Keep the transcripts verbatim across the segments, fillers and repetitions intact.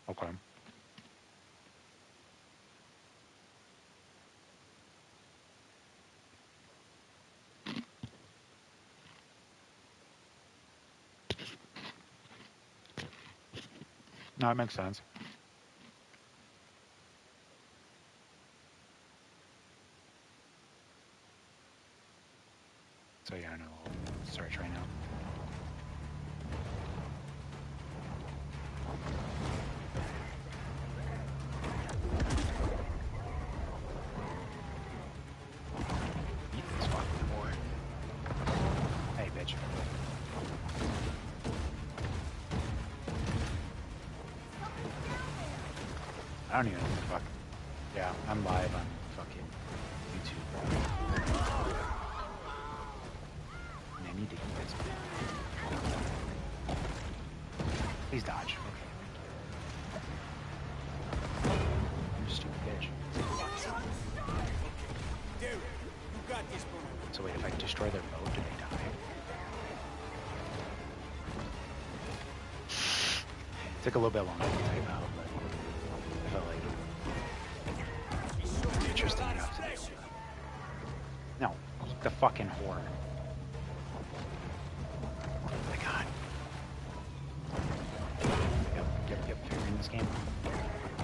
Okay. No, that makes sense. So yeah, I know. I'll search right now. Eat this fucking boy. Hey, bitch. I don't even know what the fuck. Yeah, I'm live on fucking YouTube, bro. And I need to eat this. Please dodge. Okay. You stupid bitch. So wait, if I destroy their boat, do they die? It took a little bit longer to type out, but I felt like it was interesting enough to do. No, the fucking whore. Oh my god. Yep, yep, yep, figuring this game out.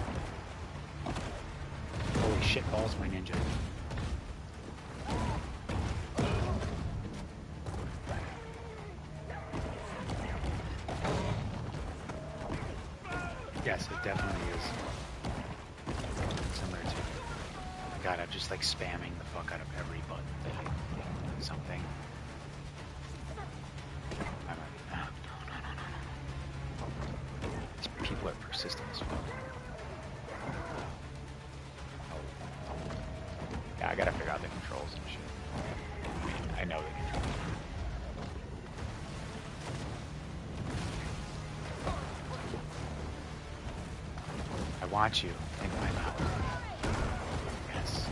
Holy shit balls, my ninja. Yes, it definitely is similar to. Oh my god, I'm just like spamming the fuck out of every button that I something. I might, no, no, no, no, no. These people are persistent as fuck. Oh. Yeah, I gotta figure out the controls and shit. I mean, I know the controls. I want you in my mouth. Yes.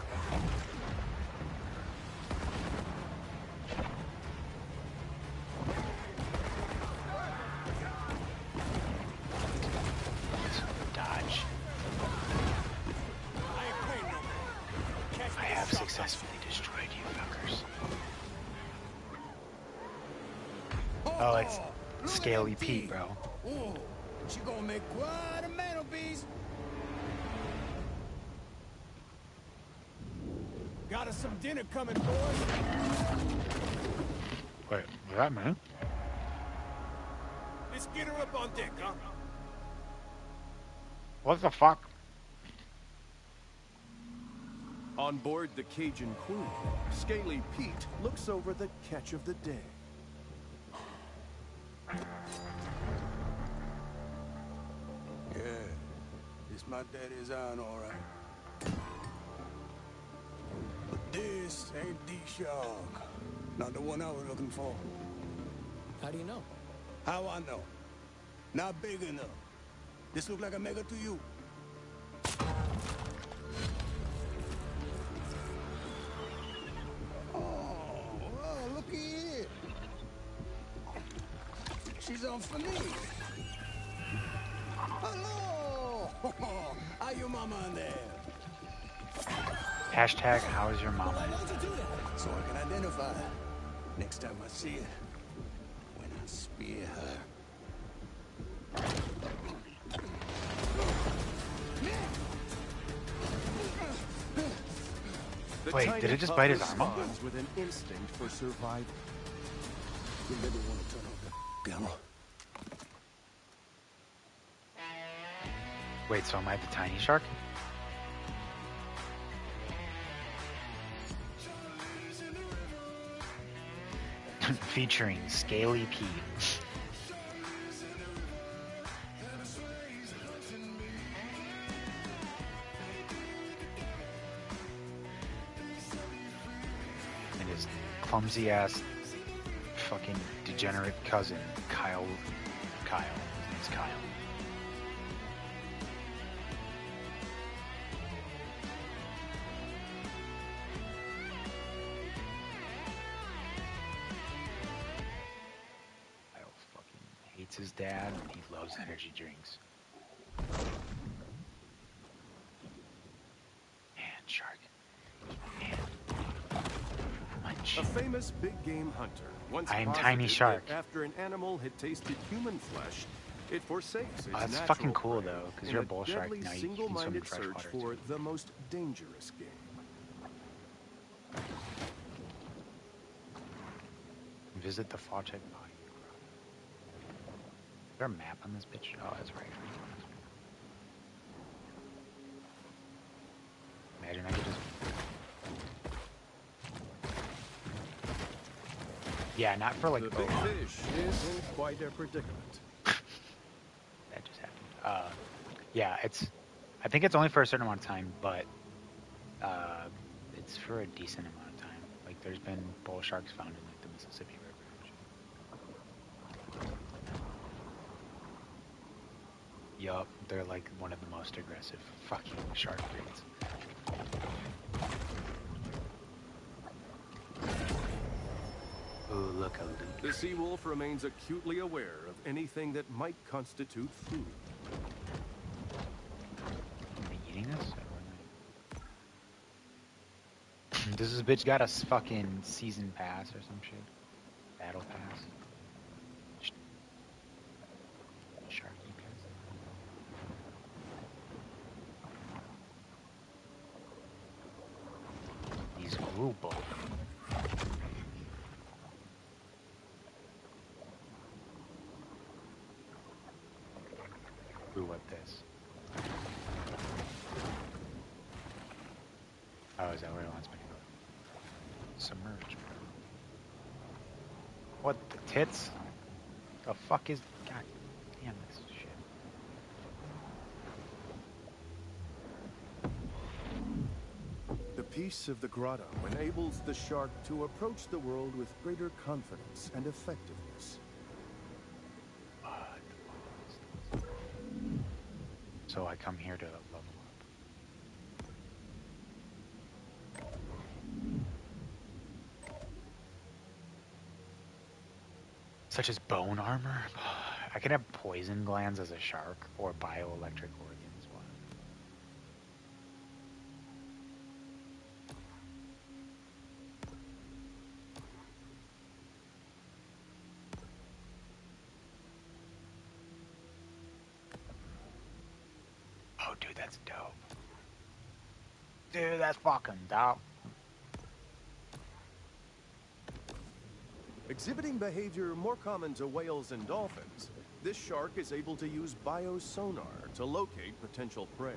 Dodge. I have successfully destroyed you fuckers. Oh, it's Scaly Pete, bro. Ooh, she gonna make quite a mantelpiece. Got us some dinner coming, boys. Wait, was that me? Let's get her up on deck, huh? What the fuck? On board the Cajun Queen, Scaly Pete looks over the catch of the day. Yeah, this my daddy's iron, all right. But this ain't the shark. Not the one I was looking for. How do you know? How I know? Not big enough. This look like a mega to you. Oh, well, looky here. She's on for me. Hello! How your mama in there? Hashtag how's your mama? Why'd you do that? So I can identify her. Next time I see her. When I spear her. The Wait, tiny did it just pup bite his arm off? responds with an instinct for survival. You never want to turn off the camera. Wait, so am I the tiny shark? Featuring Scaly Pete. And his clumsy ass fucking degenerate cousin, Kyle. Kyle. His name's Kyle. Kyle fucking hates his dad and he loves energy drinks. And shark. And munch. A famous big game hunter once I am posited Tiny Shark. that after an animal had tasted human flesh, it forsakes its Oh, that's natural fucking cool, prey though, 'cause in you're a a bull shark, deadly now you can swim in single-minded fresh search water, for too. the most dangerous game. Visit the Fawcett Body. Is there a map on this bitch? Oh, that's right. Imagine I could just... Yeah, not for like... The big oh, fish is in quite a predicament. that just happened. Uh, yeah, it's... I think it's only for a certain amount of time, but... Uh, it's for a decent amount of time. Like, there's been bull sharks found in like the Mississippi River. Yup, they're like one of the most aggressive fucking shark breeds. Ooh, look a loot. The sea wolf remains acutely aware of anything that might constitute food. Are they eating us? Does this bitch got a s- fucking season pass or some shit? Battle pass? Sharky pass? These grew both. Ooh, what this? Oh, is that where it wants me to go? Submerge. What the tits? The fuck is... God damn this shit. The peace of the grotto enables the shark to approach the world with greater confidence and effectiveness. So I come here to level up. Such as bone armor? I could have poison glands as a shark, or bioelectric organs. What? Oh, dude, that's dope. Dude, that's fucking dope. Exhibiting behavior more common to whales and dolphins, this shark is able to use biosonar to locate potential prey.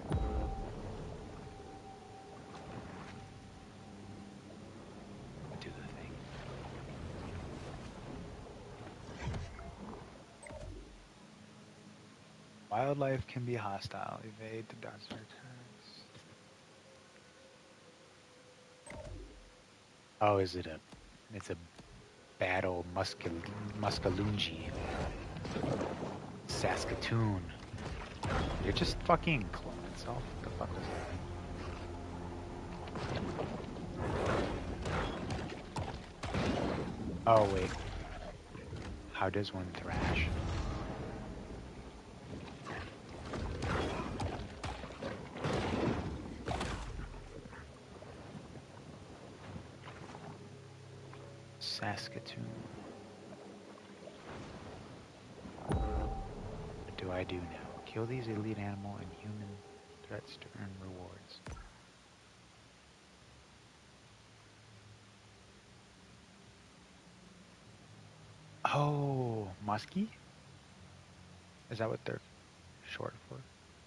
Do the thing. Wildlife can be hostile. Evade the dark attacks. Oh, is it a... It's a battle muskal muskalungi. Saskatoon. You're just fucking clone itself. What the fuck was that? Oh wait. How does one thrash? Saskatoon. What do I do now? Kill these elite animal and human threats to earn rewards. Oh, muskie? Is that what they're short for?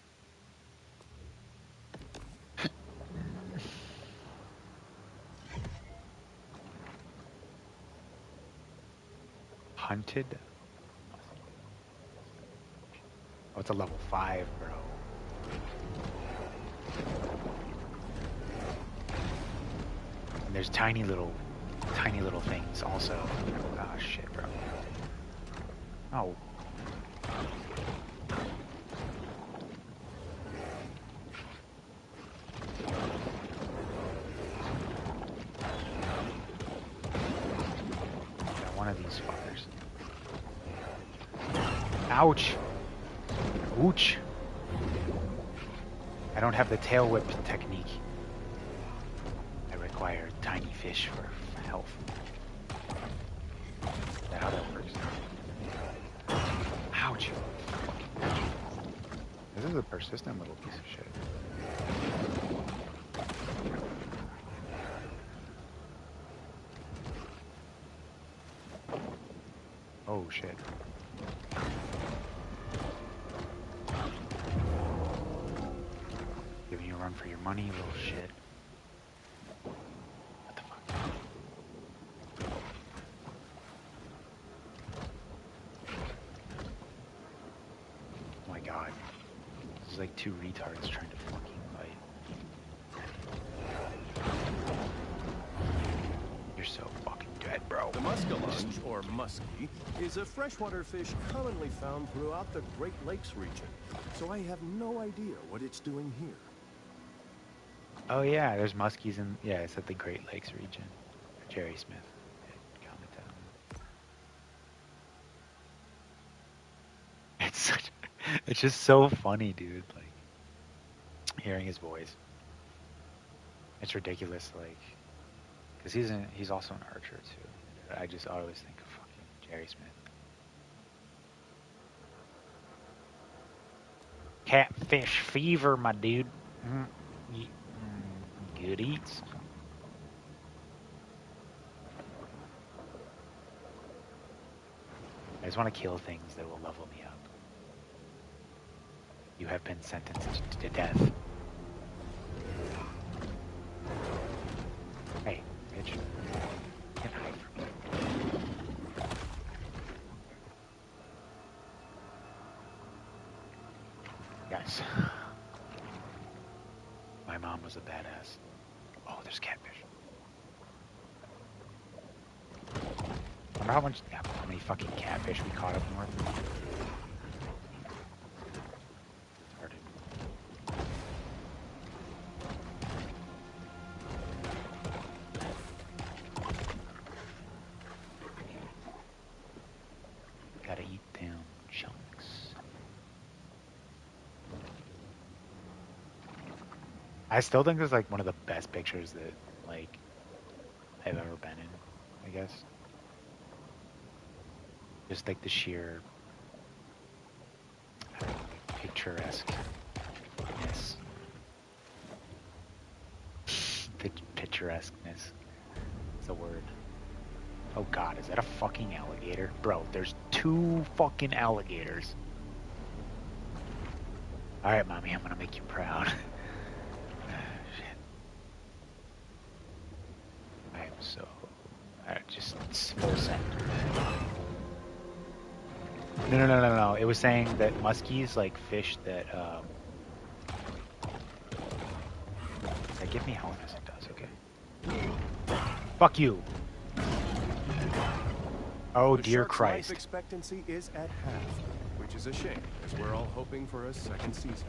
Hunted? Oh, it's a level five, bro. And there's tiny little, tiny little things also. Oh, shit, bro. Oh. Got one of these fuckers. Ouch! Ouch! I don't have the tail whip technique. I require tiny fish for health. Is that how that works? Ouch. This is a persistent little piece of shit. Oh shit. Giving you a run for your money, little shit. What the fuck? Oh my god. This is like two retards trying to fucking fight. You're so fucking dead, bro. The muskellunge, or muskie, is a freshwater fish commonly found throughout the Great Lakes region. So I have no idea what it's doing here. Oh yeah, there's muskies in, yeah, it's at the Great Lakes region. Jerry Smith commented on that. It's such, it's just so funny, dude. Like hearing his voice, it's ridiculous. Like, cause he's in, he's also an archer too. I just always think of fucking Jerry Smith. Catfish fever, my dude. Mm, ye- mm, good eats. I just want to kill things that will level me up. You have been sentenced to death. Hey, bitch. Get hide from me. Guys. My mom was a badass. Oh, there's catfish. Remember how much, yeah, how many fucking catfish we caught up north? Retarded. Gotta eat them chunks. I still think this is like one of the best pictures that like I've ever been in, I guess. Just like the sheer I don't know, like, picturesqueness. Pic- picturesqueness. It's a word. Oh god, is that a fucking alligator? Bro, there's two fucking alligators. Alright, mommy, I'm gonna make you proud. Shit. I am so... Alright, just full send. No, no, no, no, no. It was saying that muskies, like fish that, um... Does that give me health? Yes, it does, okay. Fuck you! Oh, The dear shark's Christ. life expectancy is at half, which is a shame, as we're all hoping for a second season.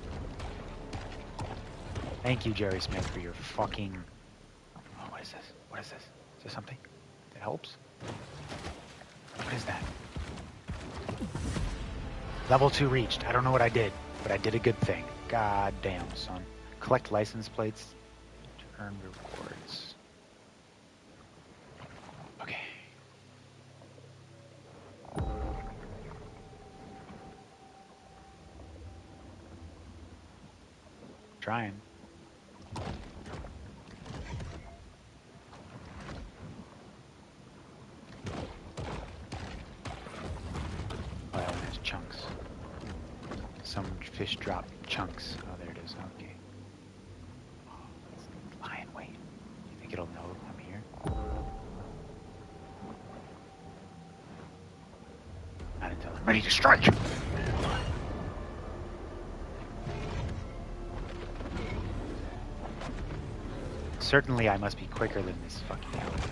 Thank you, Jerry Smith, for your fucking... Oh, what is this? What is this? Is this something that helps? What is that? Level two reached. I don't know what I did, but I did a good thing. God damn, son. Collect license plates to earn rewards. Okay. Trying. Oh, that one has chunks. Some fish drop chunks. Oh, there it is. Okay. Oh, it's lying. Wait. You think it'll know I'm here? Not until I'm ready to strike. Certainly, I must be quicker than this fucking alligator.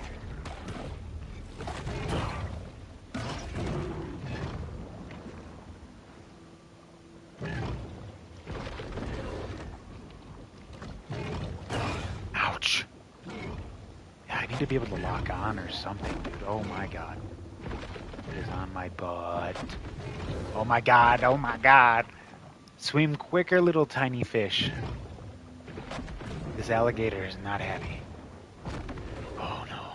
Ouch. Yeah, I need to be able to lock on or something, dude. Oh my god. It is on my butt. Oh my god, oh my god. Swim quicker, little tiny fish. This alligator is not happy. Oh no.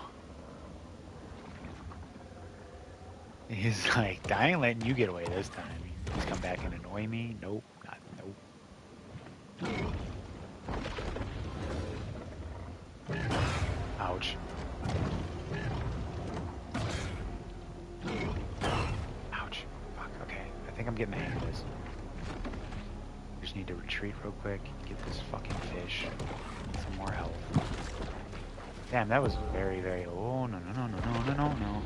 He's like, I ain't letting you get away this time. He's come back and annoy me. Nope, not nope. Ouch. Ouch. Fuck, okay. I think I'm getting the hang of this. Just need to retreat real quick, get this fucking fish, some more health. Damn, that was very, very. Oh no no no no no no no no.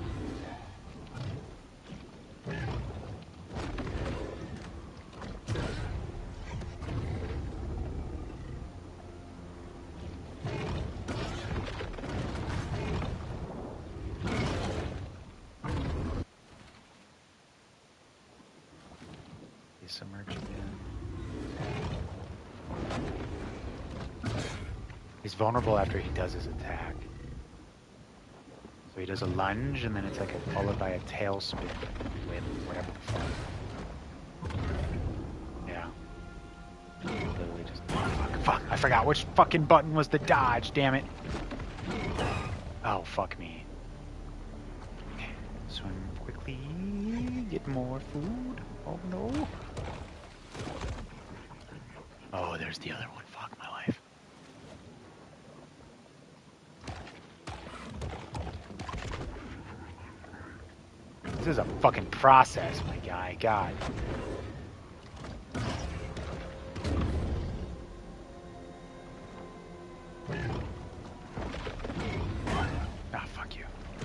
Submerge again. He's vulnerable after he does his attack. So he does a lunge, and then it's like a, followed by a tailspin with whatever the fuck. Yeah. Literally just. Fuck, fuck, I forgot which fucking button was the dodge, damn it. Oh, fuck me. Okay, swim quickly, get more food. Oh no. Oh, there's the other one. Fuck my life. This is a fucking process, my guy. God. Ah, fuck you.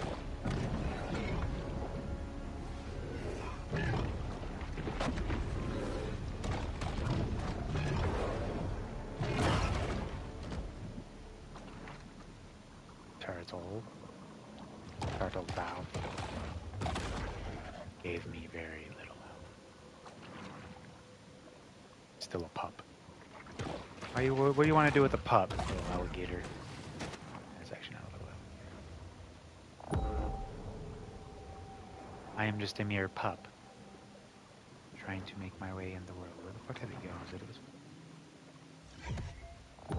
Turtle. Turtle valve. Gave me very little help. Still a pup. What do you, what do you want to do with a pup, little alligator? That's actually not a little alligator. I am just a mere pup. Trying to make my way in the world. Where the fuck did he go? Is it this way?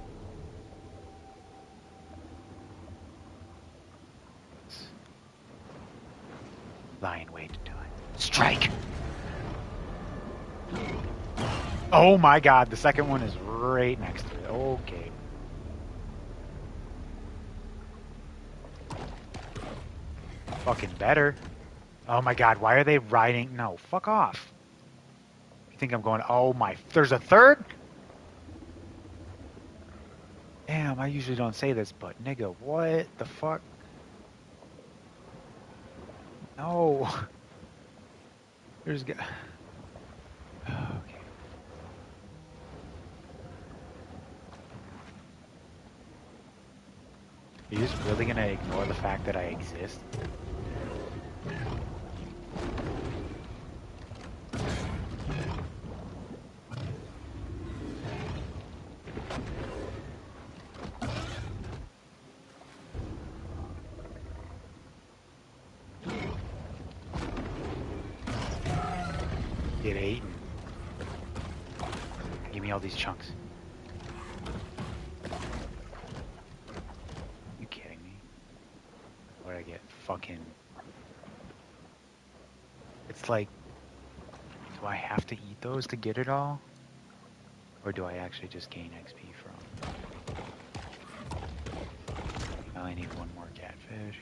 Lie in wait until I strike. Oh my god, the second one is right next to it. Okay. Fucking better. Oh my god, why are they riding? No, fuck off. You think I'm going, oh my, there's a third? Damn, I usually don't say this, but nigga, what the fuck? No. There's... Okay. Are you just really gonna ignore the fact that I exist? Get eaten. Give me all these chunks. You kidding me? What did I get? Fucking... It's like... Do I have to eat those to get it all? Or do I actually just gain X P from? Now I need one more catfish.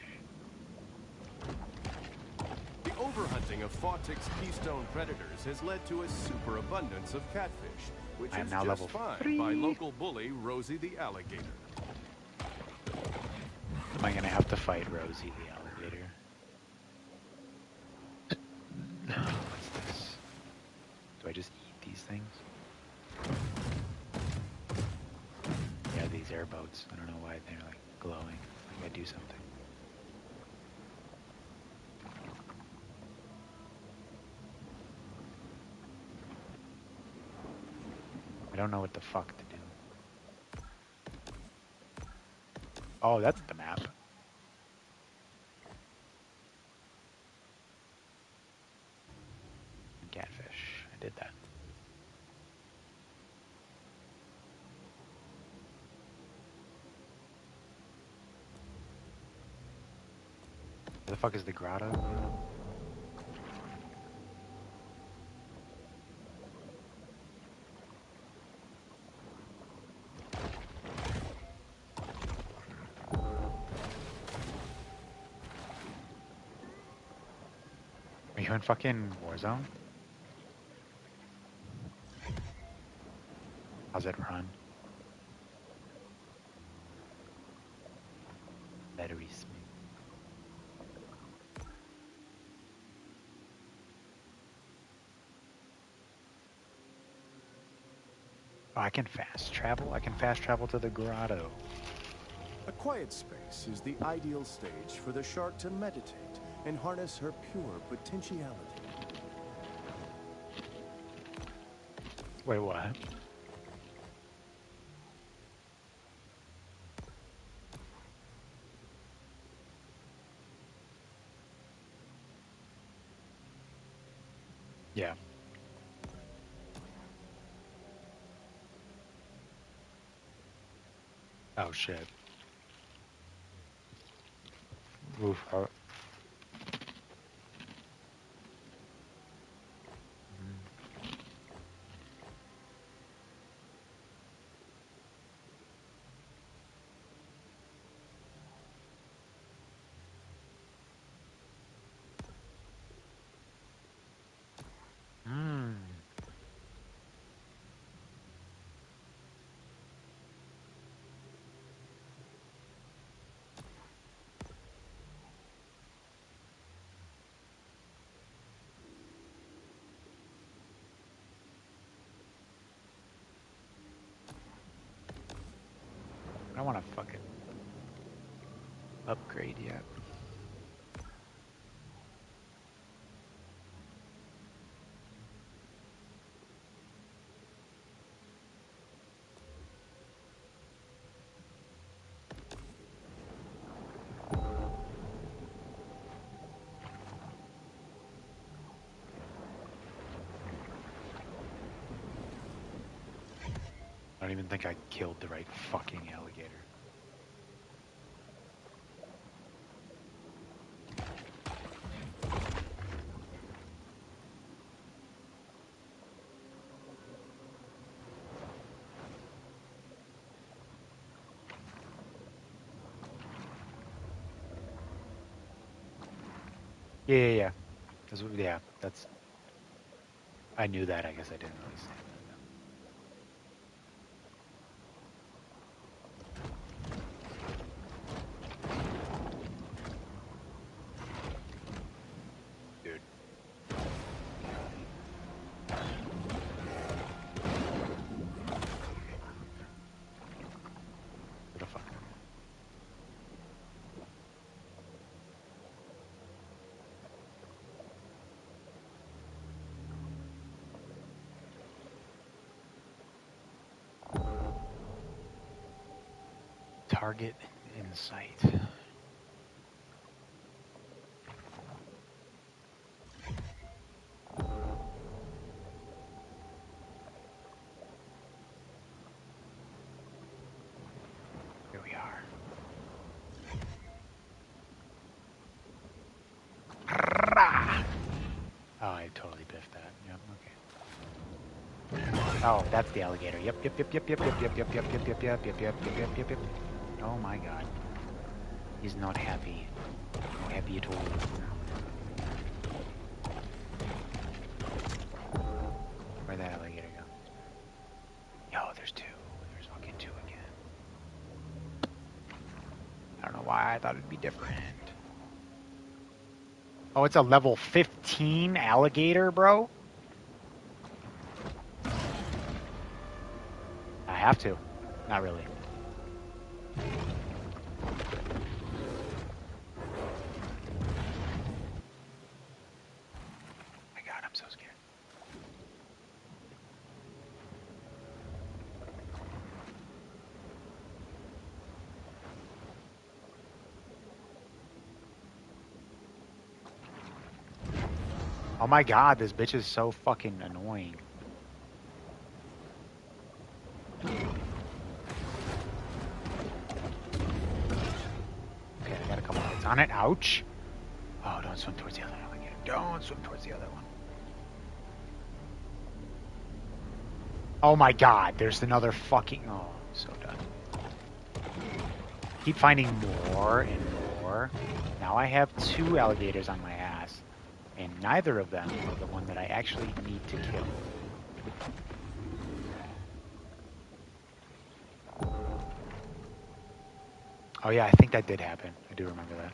The overhunting of Fawtick's keystone predators has led to a superabundance of catfish, which I am is now just level fine three. by local bully Rosie the alligator. Am I gonna have to fight Rosie the alligator? What's this? Do I just eat these things? Yeah, these airboats. I don't know why they're like glowing. Like I do something. I don't know what the fuck to do. Oh, that's the map. Catfish. I did that. Where the fuck is the grotto? Are you in fucking Warzone? How's it run? Very smooth. Oh, I can fast travel? I can fast travel to the grotto. A quiet space is the ideal stage for the shark to meditate and harness her pure potentiality. Wait, what? Yeah. Oh shit. Oof. Oh. Mm. I don't want to fucking upgrade yet. I don't even think I killed the right fucking alligator. Yeah, yeah, yeah. That's, what- yeah, that's... I knew that, I guess I didn't really say that, though. Dude. Where the fuck are you? Target in sight. Here we are. Rah! Oh, I totally biffed that. Yep, okay. Oh, that's the alligator. Yep, yep, yep, yep, yep, yep, yep, yep, yep, yep, yep, yep, yep, yep, yep, yep, yep, yep. Oh my god. He's not happy. Not happy at all. Where'd that alligator go? Yo, there's two. There's fucking two again. I don't know why I thought it'd be different. Oh, it's a level fifteen alligator, bro? I have to. Not really. My god, I'm so scared. Oh my god, this bitch is so fucking annoying. Okay, I got a couple hits on it. Ouch. Don't swim towards the other alligator. Don't swim towards the other one. Oh my god, there's another fucking... Oh, I'm so done. Keep finding more and more. Now I have two alligators on my ass. And neither of them are the one that I actually need to kill. Oh yeah, I think that did happen. I do remember that.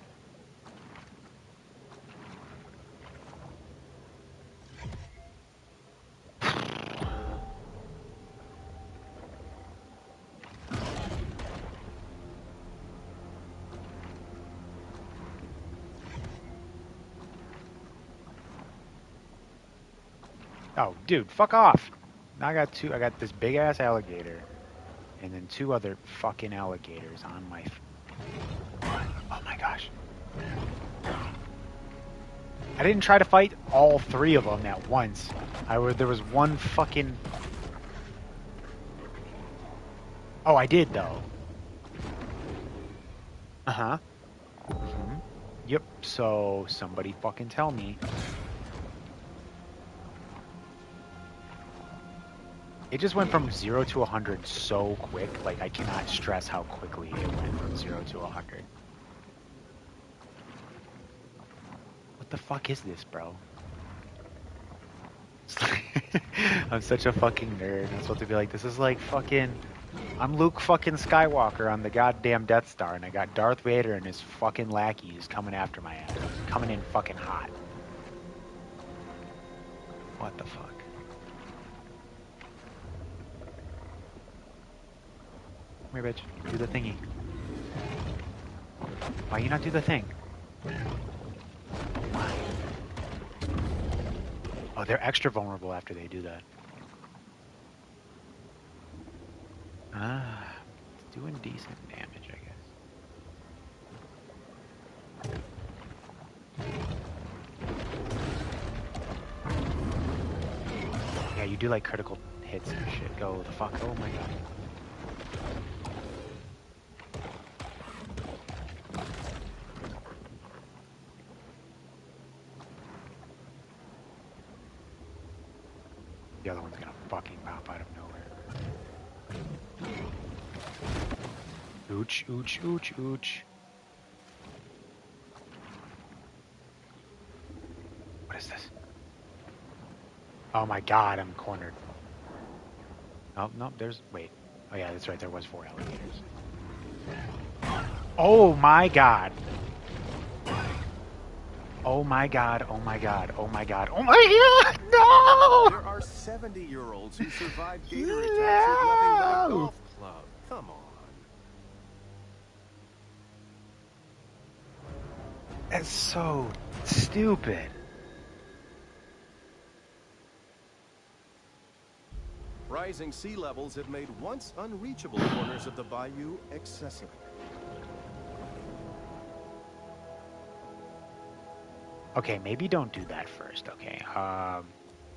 Oh, dude, fuck off. Now I got two. I got this big ass alligator, and then two other fucking alligators on my. F oh my gosh. I didn't try to fight all three of them at once. I was there was one fucking. Oh, I did though. Uh huh. Mm-hmm. Yep. So somebody fucking tell me. It just went from zero to a hundred so quick. Like I cannot stress how quickly it went from zero to a hundred. What the fuck is this, bro? I'm such a fucking nerd. I'm supposed to be like, this is like fucking. I'm Luke fucking Skywalker on the goddamn Death Star, and I got Darth Vader and his fucking lackeys coming after my ass, coming in fucking hot. What the fuck? Come here, bitch. Do the thingy. Why you not do the thing? Why? Oh, they're extra vulnerable after they do that. Ah, it's doing decent damage, I guess. Yeah, you do like critical hits and shit. Go the fuck. Oh my god. The other one's gonna fucking pop out of nowhere. Ooch, ooch, ooch, ooch. What is this? Oh my god, I'm cornered. Oh, no, there's... Wait. Oh yeah, that's right, there was four alligators. Oh my god! Oh my god, oh my god, oh my god, oh my god! No! There are seventy-year-olds who survived gator attacks with nothing but a golf club. Come on. That's so stupid. Rising sea levels have made once unreachable corners of the bayou accessible. Okay, maybe don't do that first, okay? Um...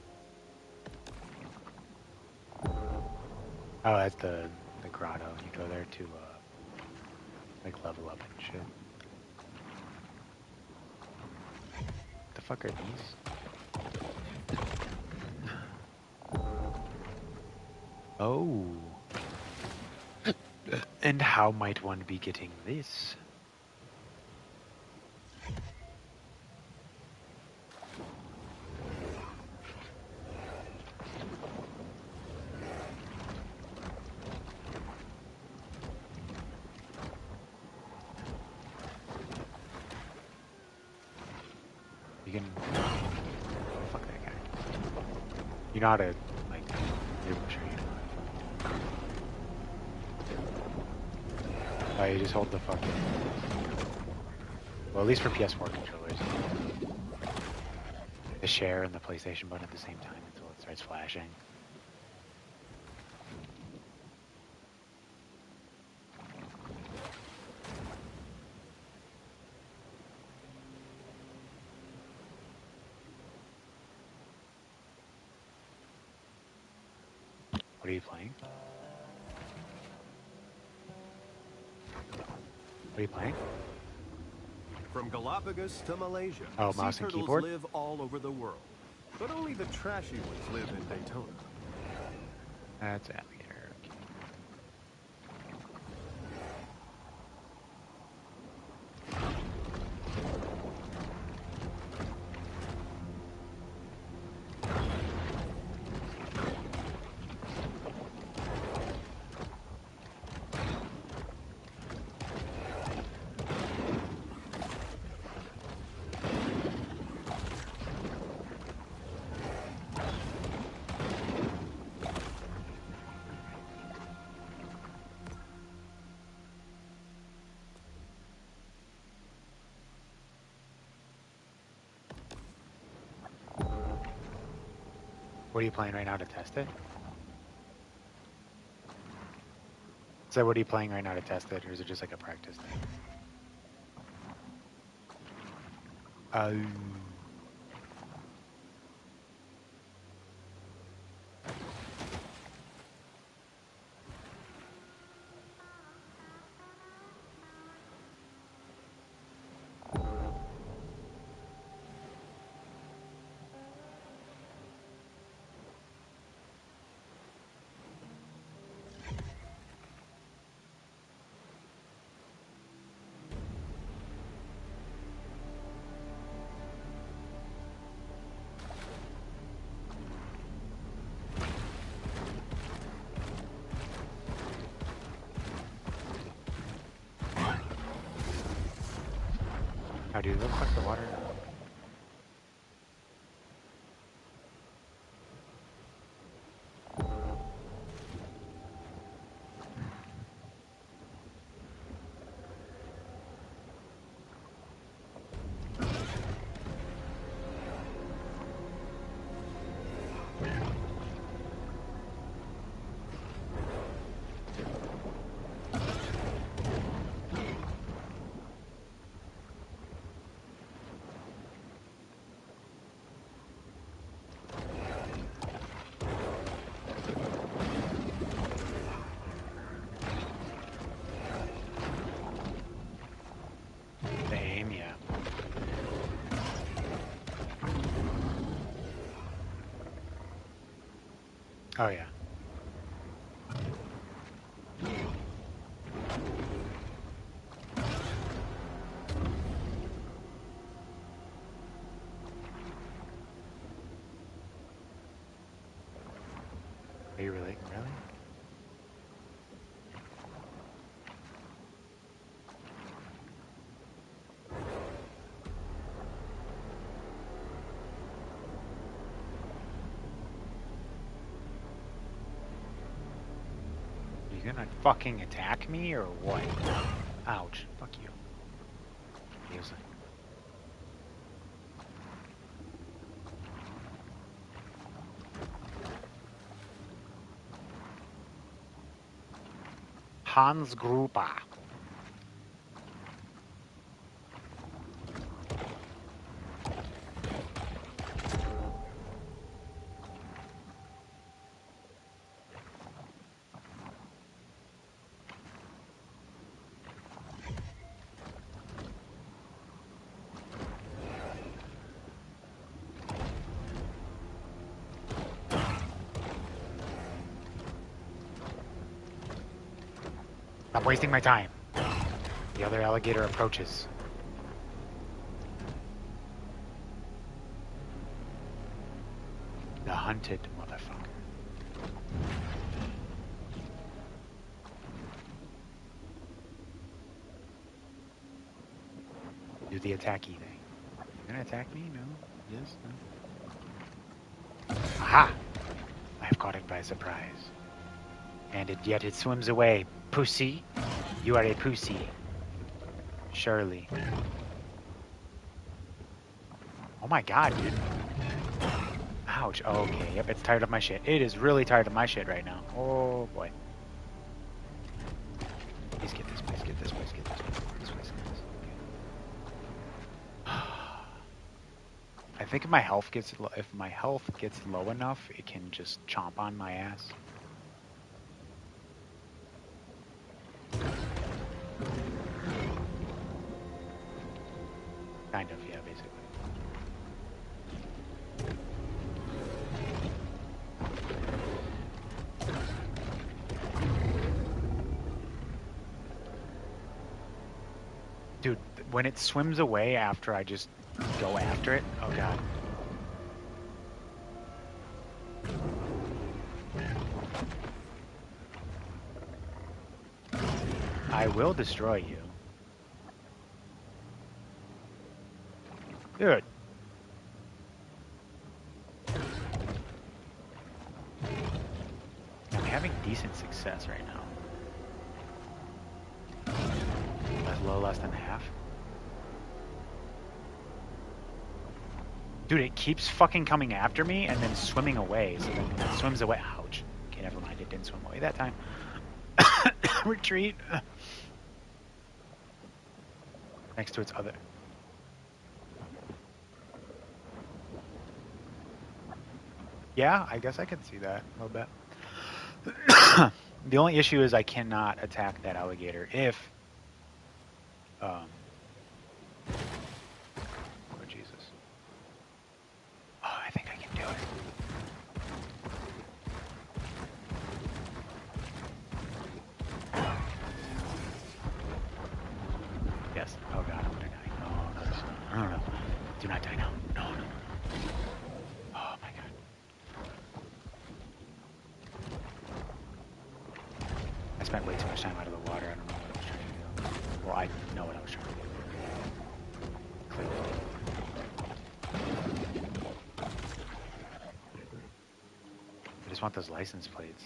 Oh, that's the, the grotto. You go there to, uh, like, level up and shit. What the fuck are these? Oh. And how might one be getting this? You can... Fuck that guy. You know how to, like, tree. Oh, you just hold the fucking... Well, at least for P S four controllers. The share and the PlayStation button at the same time until it starts flashing. What are you playing? What are you playing? From Galapagos to Malaysia, Oh, sea mouse and turtles keyboard? live all over the world. But only the trashy ones live in Daytona. That's alligator. Okay. What are you playing right now to test it? So what are you playing right now to test it, or is it just like a practice thing? Oh. How do you look like the water? Same, yeah. Oh yeah. Are you really? Really? You gonna fucking attack me or what? Ouch. Fuck you. Seriously. Hans Gruber. Stop wasting my time. The other alligator approaches. The hunted motherfucker. Do the attacky thing. You gonna attack me? No? Yes? No? Aha! I have caught it by surprise. And it, yet it swims away. Pussy. You are a pussy. Surely. Oh my god, dude. Ouch. Okay, yep, it's tired of my shit. It is really tired of my shit right now. Oh boy. Please get this, please get this, please get this. Please, please get this. Okay. I think if my health gets lo if my health gets low enough, it can just chomp on my ass. Kind of, yeah, basically. Dude, when it swims away after I just go after it, oh god. I will destroy you. Dude. I'm having decent success right now. That's low less than half. Dude, it keeps fucking coming after me and then swimming away. So then when it swims away, ouch. Okay, never mind. It didn't swim away that time. Retreat. Next to its other. Yeah, I guess I can see that a little bit. The only issue is I cannot attack that alligator if... Um, oh, Jesus. Oh, I think I can do it. Yes. Oh, God, I'm gonna die. No, no, no, no, no, no. Do not die now. No, no, no, no. Oh, my God. I spent way too much time out of the water. I don't know what I was trying to do. Well, I know what I was trying to do. Clearly. I just want those license plates.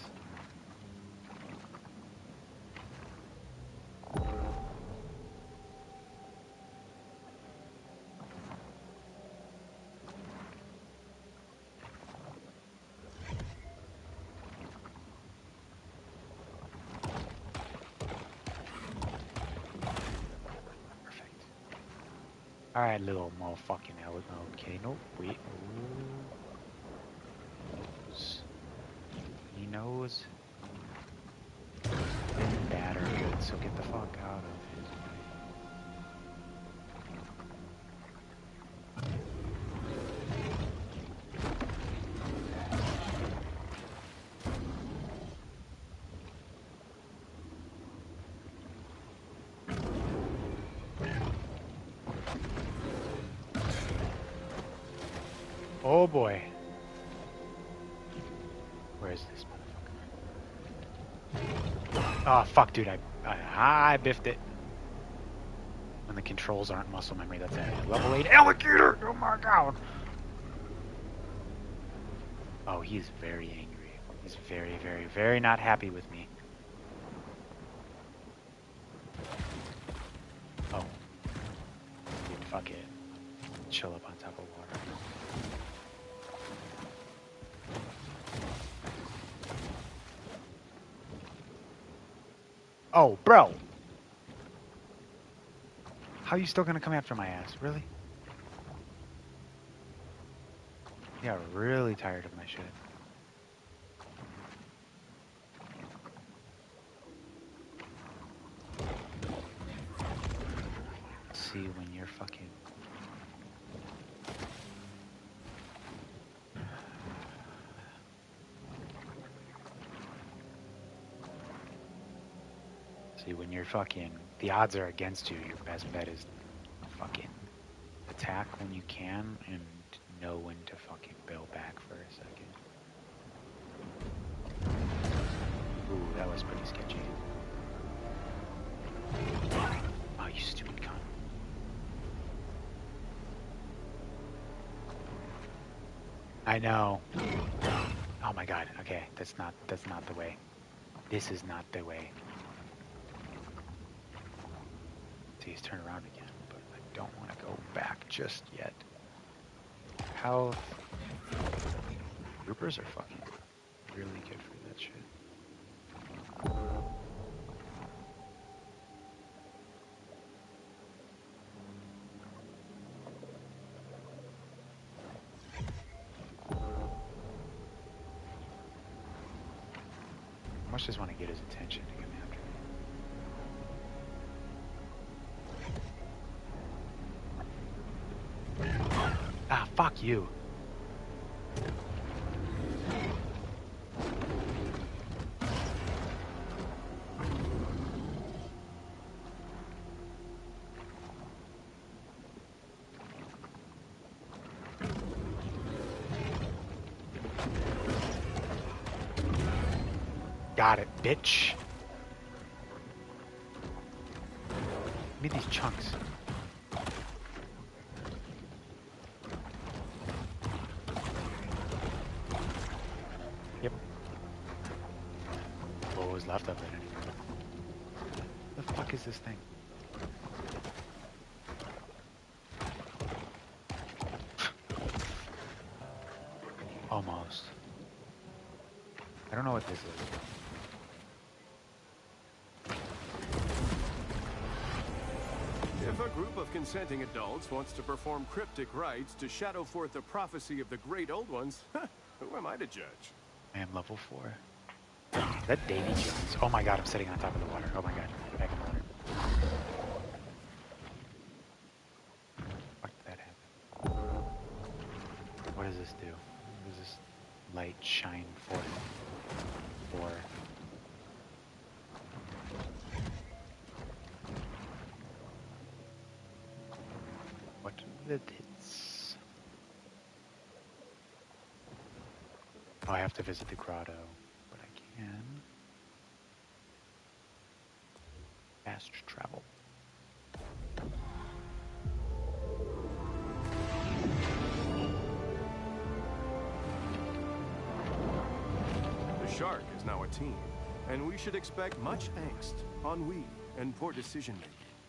Alright, little motherfucking alligator. Okay, nope, wait. Ooh. He knows. Been bad or good, so get the fuck out of his way. Oh boy. Where is this motherfucker? Oh fuck, dude, I, I I biffed it. When the controls aren't muscle memory, that's a level eight alligator! Oh my god! Oh, he's very angry. He's very, very, very not happy with me. Oh. Dude, fuck it. Chill up on top of water. Oh, bro! How are you still gonna come after my ass? Really? Yeah, really tired of my shit. See when you're fucking... See, when you're fucking... The odds are against you, your best bet is fucking attack when you can and know when to fucking bail back for a second. Ooh, that was pretty sketchy. Oh, you stupid cunt. I know. Oh my god, okay, that's not, that's not the way. This is not the way. See, he's turned around again, but I don't want to go back just yet. Health. Groupers are fucking really good for that shit. I must just want to get his attention to come after me. fuck you. Got it, bitch. Give me these chunks. Yep. What was left of it anyway? The fuck is this thing? Almost. I don't know what this is. If a group of consenting adults wants to perform cryptic rites to shadow forth the prophecy of the great old ones, who am I to judge? I am level four. Is that Davy Jones? Oh my god, I'm sitting on top of the water. Oh my god, back in the water. Fuck did that happen? What does this do? What does this light shine forth for? What did it's? Oh, I have to visit the grotto, but I can fast travel. The shark is now a team, and we should expect much angst, ennui, and poor decision-making.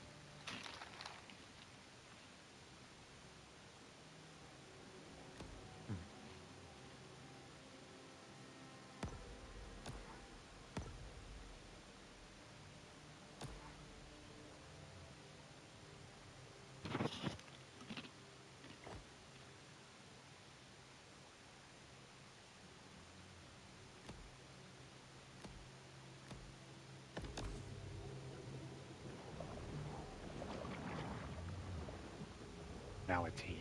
Now a team.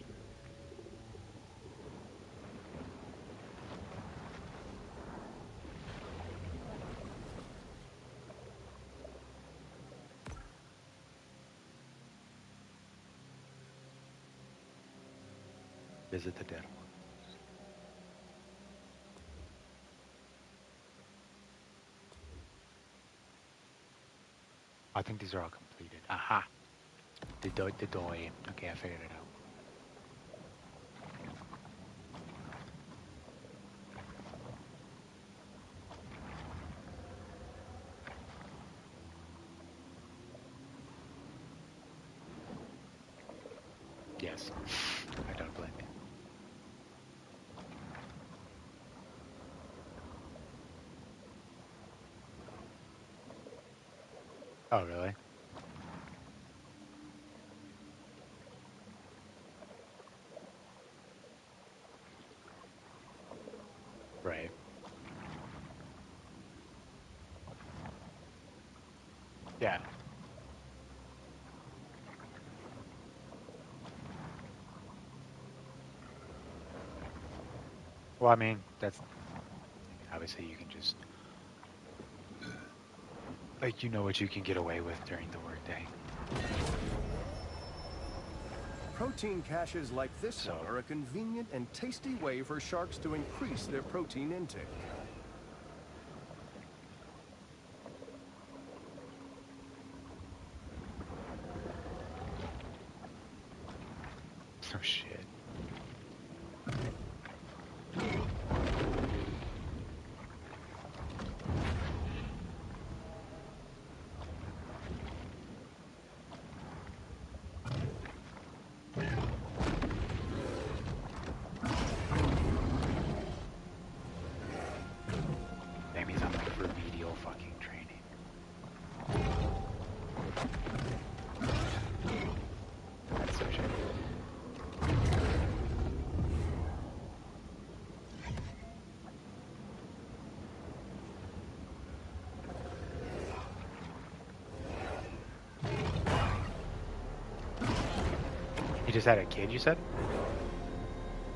Visit the dead ones. I think these are all completed. Aha! The do the doy. Okay, I figured it out. Yes. I don't blame you. Oh, really? Right. Yeah. Well, I mean, that's... Obviously, you can just... Like, you know what you can get away with during the workday. Protein caches like this So- one are a convenient and tasty way for sharks to increase their protein intake. Oh, shit. Damn, he's on like remedial fucking training. That's so shit. He just had a kid, you said?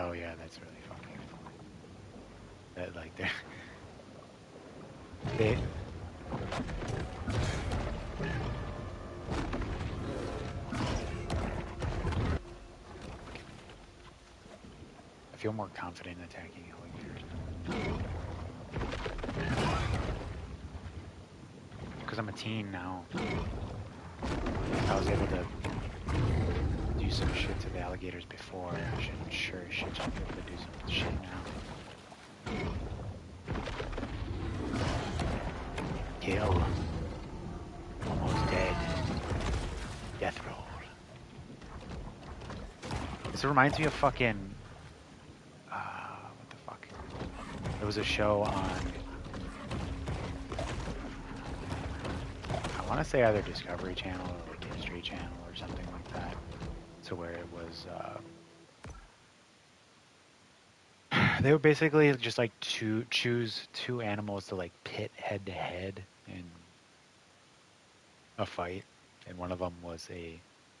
Oh yeah, that's really fucking funny. That like they're they. I feel more confident in attacking alligators because I'm a teen now. I was able to do some shit to the alligators before. I should sure as shit should be able to do some shit now. Kill. Almost dead. Death roll. This reminds me of fucking. Uh, what the fuck? There was a show on. I want to say either Discovery Channel or like History Channel or something like that. To where it was. Uh, they would basically just like to choose two animals to like pit head to head in a fight, and one of them was a.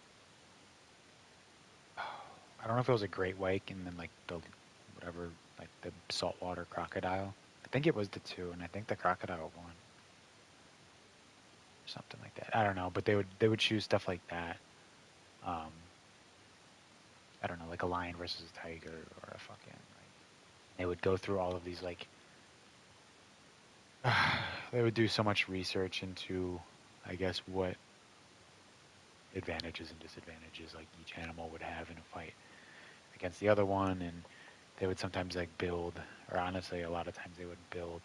I don't know if it was a great white and then like the whatever like the saltwater crocodile. I think it was the two, and I think the crocodile won. Something like that. I don't know, but they would they would choose stuff like that. Um, I don't know, like a lion versus a tiger or a fucking. Like, they would go through all of these like. They would do so much research into, I guess, what advantages and disadvantages like each animal would have in a fight against the other one, and they would sometimes like build, or honestly, a lot of times they would build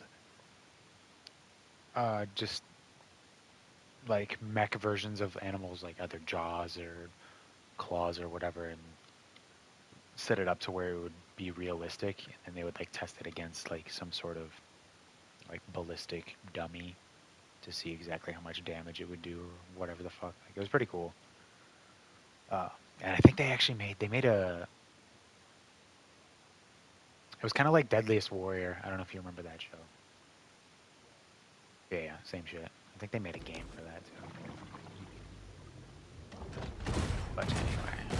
uh, just like mech versions of animals, like either jaws or claws or whatever, and set it up to where it would be realistic, and they would like test it against like some sort of like ballistic dummy to see exactly how much damage it would do or whatever the fuck. Like, it was pretty cool. Uh, and I think they actually made they made a. It was kind of like Deadliest Warrior. I don't know if you remember that show. Yeah, yeah, same shit. I think they made a game for that too. But anyway.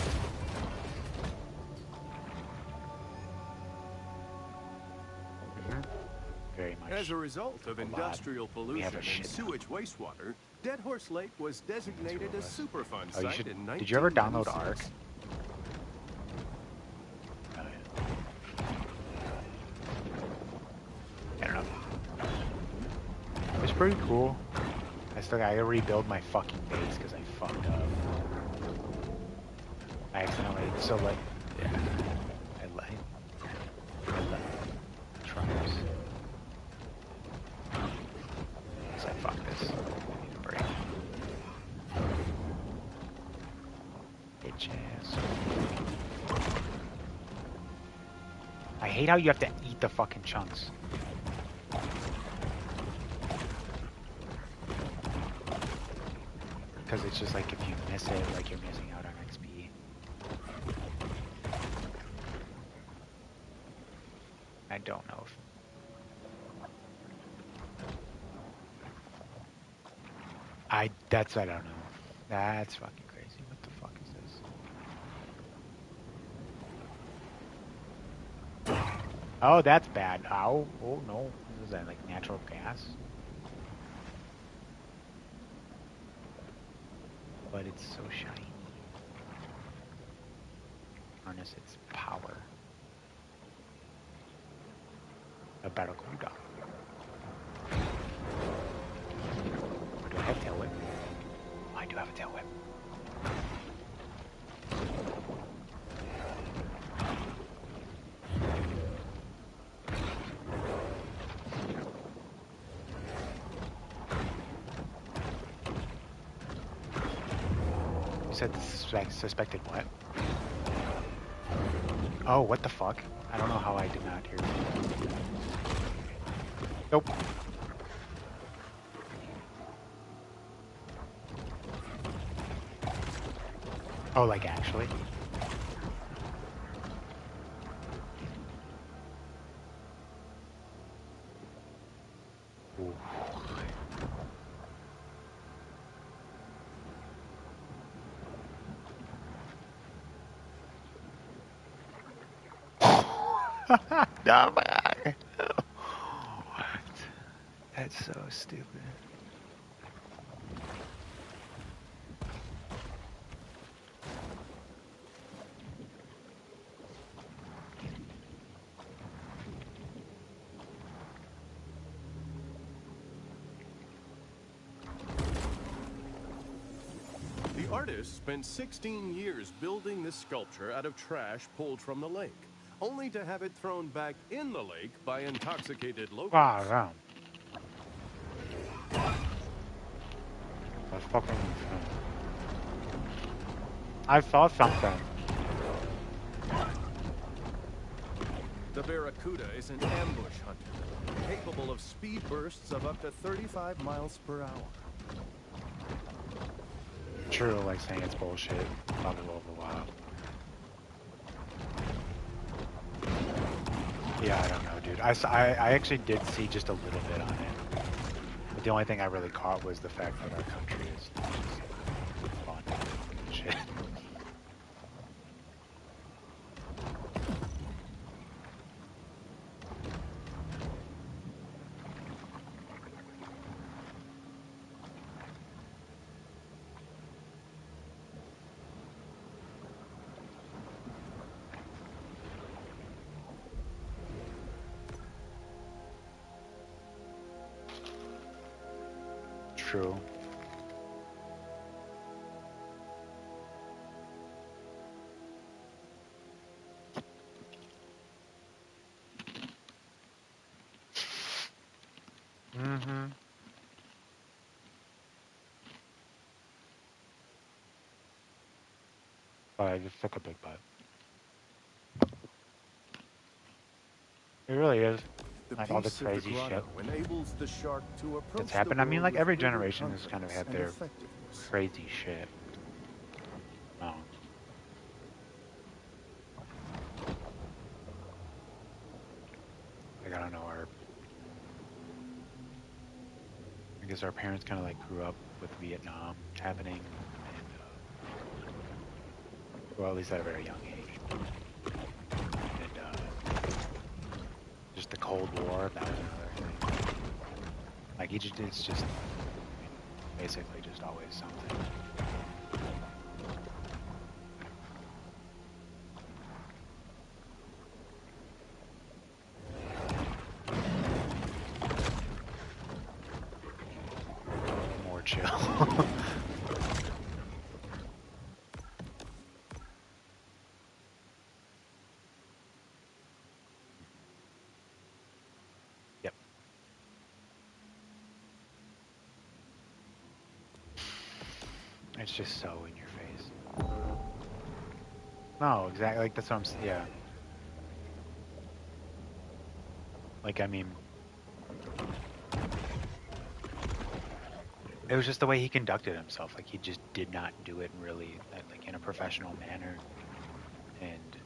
Mm-hmm. Very much. As a result of a industrial lot. pollution and shit sewage wastewater, Dead Horse Lake was designated a Superfund Oh, you site should, in nineteen ninety-six. did you ever download Ark? Oh, yeah. I don't know. It was pretty cool. I still gotta rebuild my fucking base because I fucked up. I accidentally, so like, yeah, I let, I let tribes. So I fucked this. I need a break. Bitch ass. I hate how you have to eat the fucking chunks. Because it's just like if you miss it, like you're missing out on X P. I don't know if... I, that's, I don't know. That's fucking crazy. What the fuck is this? Oh, that's bad. Ow. Oh, no. What is that, like natural gas? But it's so shiny. Harness its power. A barracuda. Or do I have tail whip? Oh, I do have a tail whip. You said the suspect, suspected what? Oh, what the fuck? I don't know how I did not hear you. Nope. Oh, like actually? Ooh. No, man. What? That's so stupid. The artist spent sixteen years building this sculpture out of trash pulled from the lake, only to have it thrown back in the lake by intoxicated locals. Wow, wow. That's fucking insane. I saw something. The Barracuda is an ambush hunter, capable of speed bursts of up to thirty-five miles per hour. True, like saying it's bullshit. Blah, blah, blah, blah, blah. Yeah, I don't know, dude. I, saw, I, I actually did see just a little bit on it. But the only thing I really caught was the fact that our country is just fun and shit. True. Mm-hmm. But I just took a big bite. It really is. The Like all the peace of the crazy shit grotto enables the shark to approach that's happened. the I mean, world like with every greater generation has kind of confidence had and their effectiveness. crazy shit. Oh. Like, I don't know, our... I guess our parents kind of like grew up with Vietnam happening, and, uh, well, at least at a very young age. And, uh, just the Cold War, that was another thing. Like, it just, it's just basically just always something. More chill. Yep. It's just so in your face. No, exactly. Like, that's what I'm saying. Yeah. Like, I mean, it was just the way he conducted himself. Like, he just did not do it really, uh, like, in a professional manner. And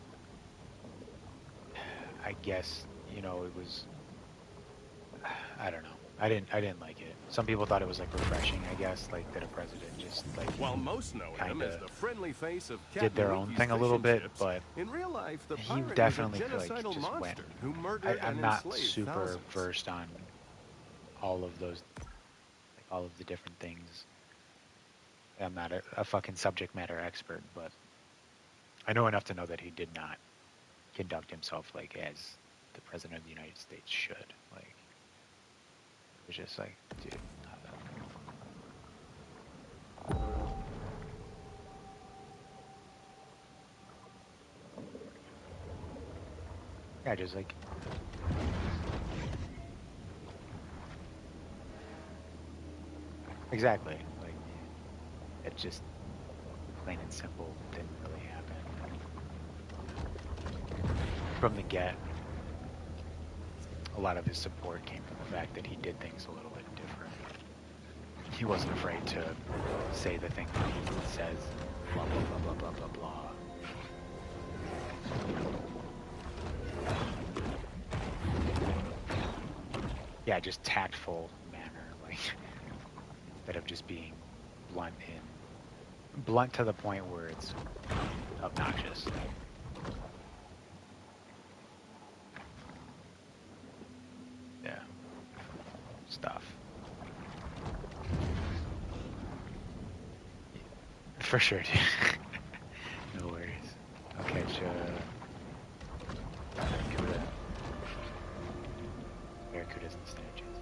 I guess, you know, it was, I don't know. I didn't, I didn't like it. Some people thought it was like refreshing, I guess, like that a president just like While most know him as kinda the friendly face of did their own Captain thing a Leakey's little fish bit, and chips, but in real life, the he pirate definitely was a like genocidal just went. monster who I, murdered I'm and not enslaved super thousands. versed on all of those, like all of the different things. I'm not a, a fucking subject matter expert, but I know enough to know that he did not conduct himself like as the president of the United States should. Like, it was just like, dude. Yeah, just like exactly. Like it just plain and simple didn't really happen from the get. A lot of his support came from the fact that he did things a little bit different. He wasn't afraid to say the thing that he says, blah blah blah blah blah blah blah. Yeah, just tactful manner, like instead of just being blunt in blunt to the point where it's obnoxious. for sure, dude. No worries. I'll catch uh, Barracuda. Barracudas and snatches.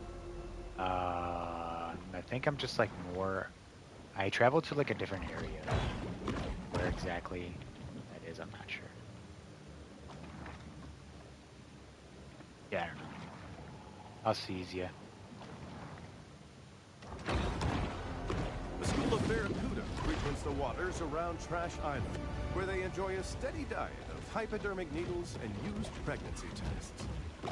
Uh, I think I'm just like more. I traveled to like a different area. Where exactly that is, I'm not sure. Yeah, I don't know. I'll seize you. The school of Barracuda frequents the waters around Trash Island, where they enjoy a steady diet of hypodermic needles and used pregnancy tests.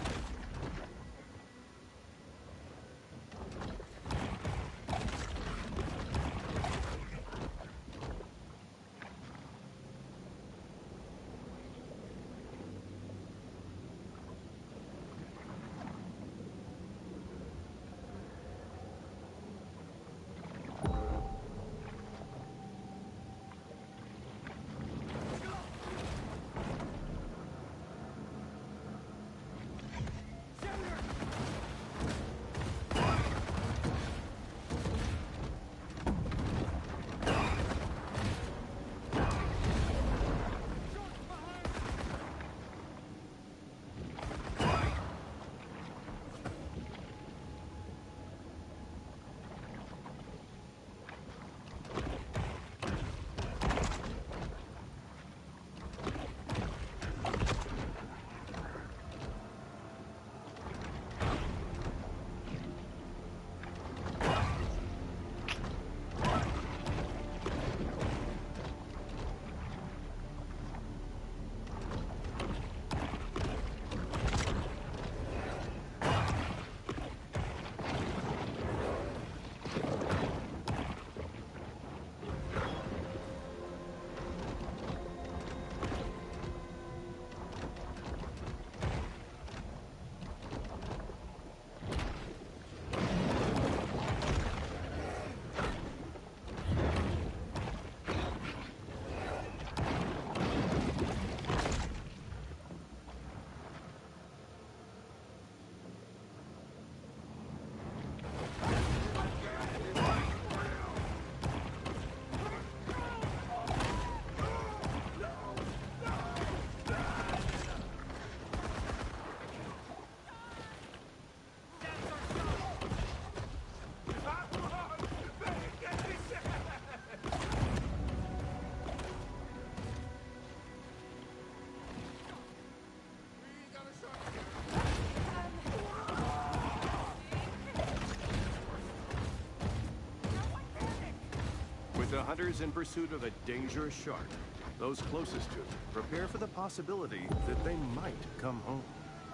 The hunters in pursuit of a dangerous shark. Those closest to them prepare for the possibility that they might come home.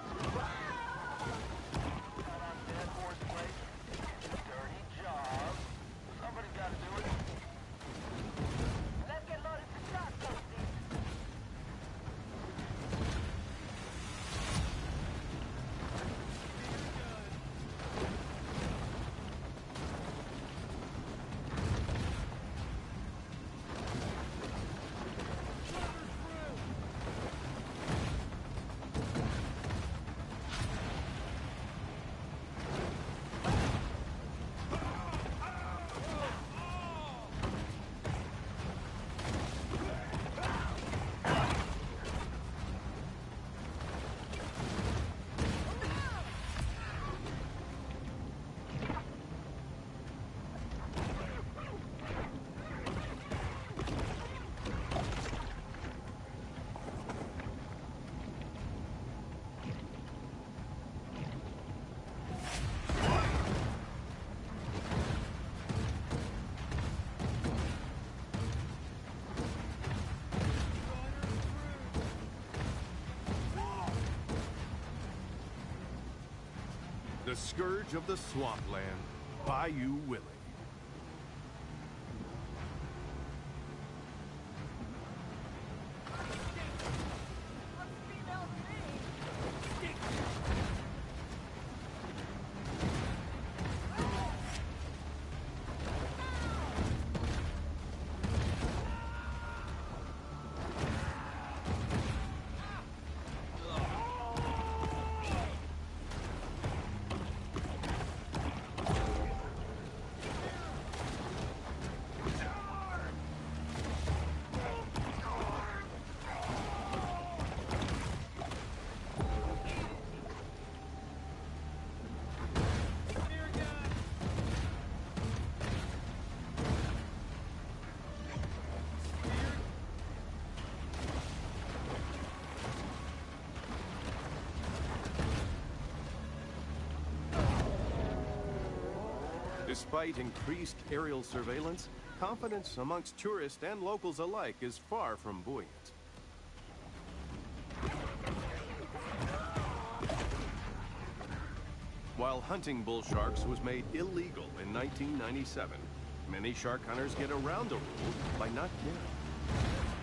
The Scourge of the Swampland, Bayou Willie. Despite increased aerial surveillance, confidence amongst tourists and locals alike is far from buoyant. While hunting bull sharks was made illegal in nineteen ninety-seven, many shark hunters get around the rule by not caring.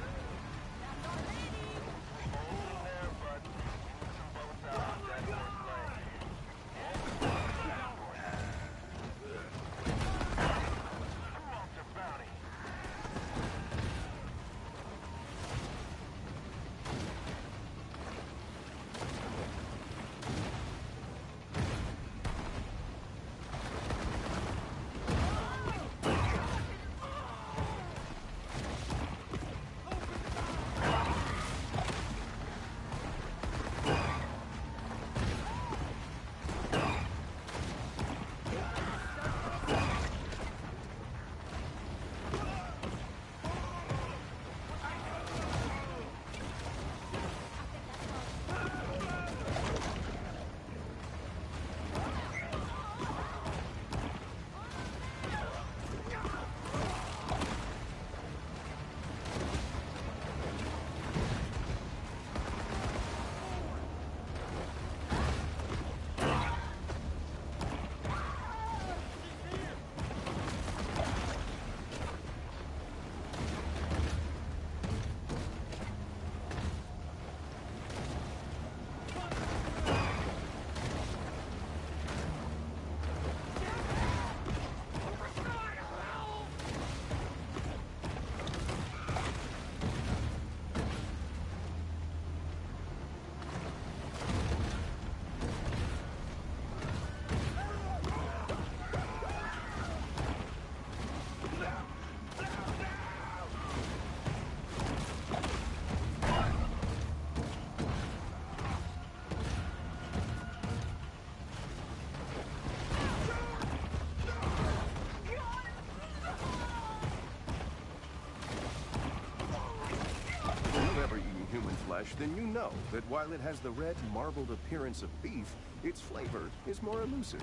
Then you know that while it has the red marbled appearance of beef, its flavor is more elusive.